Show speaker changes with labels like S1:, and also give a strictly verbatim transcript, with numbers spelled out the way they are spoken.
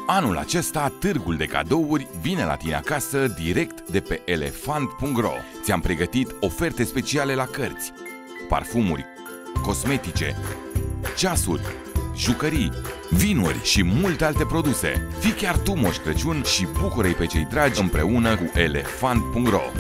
S1: Anul acesta, târgul de cadouri vine la tine acasă direct de pe elefant punct ro. Ți-am pregătit oferte speciale la cărți, parfumuri, cosmetice, ceasuri, jucării, vinuri și multe alte produse. Fii chiar tu Moș Crăciun și bucură-i pe cei dragi împreună cu elefant punct ro.